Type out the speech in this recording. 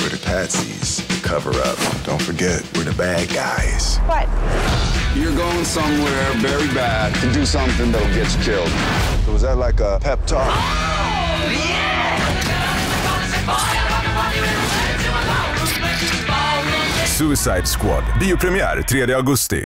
We're the patsies, the cover-up. Don't forget, we're the bad guys. What? You're going somewhere very bad to do something that'll get you killed. So was that like a pep talk? Oh, yeah! Suicide Squad. Biopremiär 3 augusti.